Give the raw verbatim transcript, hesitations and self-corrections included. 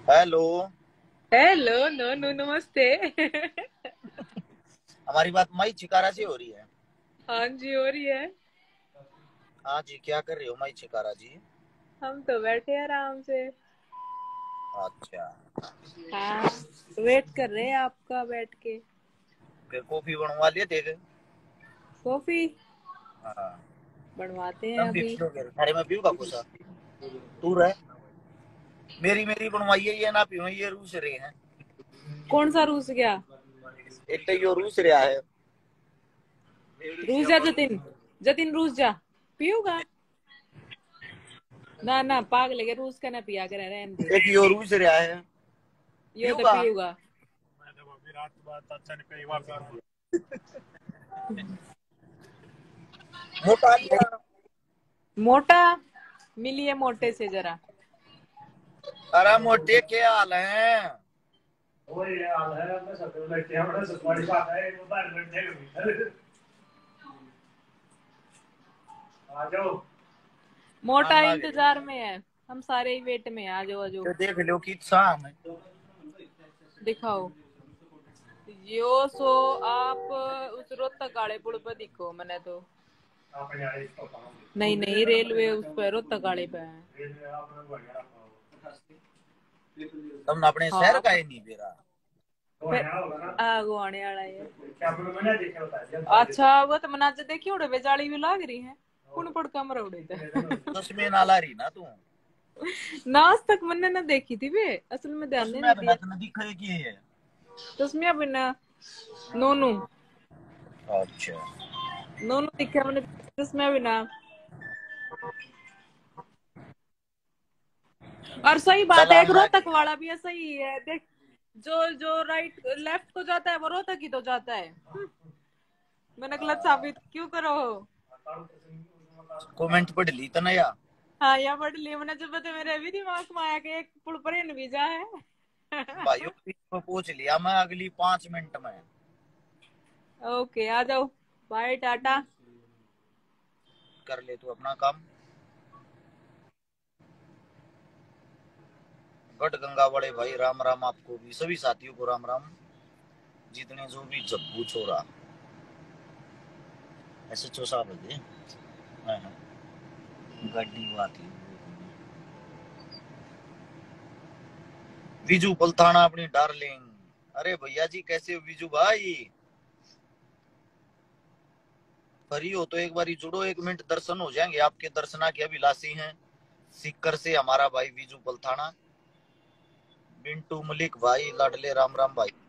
Hello. Hello. No no नमस्ते। हमारी बात माई चिकारा से हो रही है। हाँ जी हो रही है। हाँ जी, क्या कर रहे हो माई चिकारा जी? हम तो बैठे हैं आराम से। अच्छा। हाँ, वेट कर रहे हैं आपका बैठ के। फिर कॉफी बनवा लिए थे? कॉफी हाँ। बनवाते हैं तुम भी अभी। पियोगे? अरे मैं पीऊंगा कुछ। तू रह। मेरी मेरी बनवाइए, ये ना पीओ, ये रूस रहे हैं। कौन सा रूस गया? एक तो यो रूस रहा है। रूस जा जतिन। जतिन रूस जा। पीऊंगा ना ना पागल है रूस का ना पिया कर रहने दे। एक यो रूस रहा है। यो तो पीऊंगा। पीऊंगा। मोटा लिया। मोटा मिलिए मोटे से जरा। अरे मोटे क्या हाल है? वो ये हाल है मैं सब बैठे हैं बड़ा बड़ी बात है वो बाहर बैठे हैं आ जाओ। मोटा मान लागे इंतजार में है। हम सारे ही वेट में हैं, आ जाओ आ जाओ। तो देख लो कि शाम है। दिखाओ। यो सो आप उस रोहतक काले पुल पे दिखो मैंने तो। नहीं नहीं रेलवे उस पर रोहतक काले पे है। तुमने अपने शहर हाँ का ही नहीं बेरा। फिर आगो आने वाला है। अच्छा वो तो मनाचे देखी उड़े बेचाली भी लाग रही है। कौन पड़ कमरा उड़े थे। चश्मे ना ला रही ना तू। ना आज तक मैंने ना देखी थी वे असल में ध्यान चश्मे नहीं बिना दिया। तो नदी खड़े की है। तस्मिया बिना नोनू अच्छा। नोनू दिखा मैंने। तस्मिया बिना। और सही बात चल है एक हम रोहतक लागे। वाला भी ऐसा ही है देख। जो जो राइट लेफ्ट को जाता है वो रोहतक ही तो जाता है। मैंने गलत साबित क्यों करो। कमेंट पढ़ ली तो नया। हाँ यहाँ पढ़ लिया मैंने जब बता मेरे अभी दिमाग में आया कि एक पुल पर इन वीजा है। भाइयों को पूछ लिया मैं अगली पांच मिनट में। ओके आ जाओ। बाय टाटा। कर ले तू अपना काम। गढ़ गंगा बड़े भाई राम राम, आपको भी सभी साथियों को राम राम। जितने जो भी जब्बू छोरा ऐसे चौसा बजे गड्डी आती। विजू पलथाना अपनी डार्लिंग। अरे भैया जी कैसे हो विजू भाई? फ्री हो तो एक बार जुड़ो, एक मिनट दर्शन हो जाएंगे आपके। दर्शना के अभिलाषी हैं सीकर से हमारा भाई विजू पलथाना। बिंटू मलिक भाई लाडले राम राम भाई।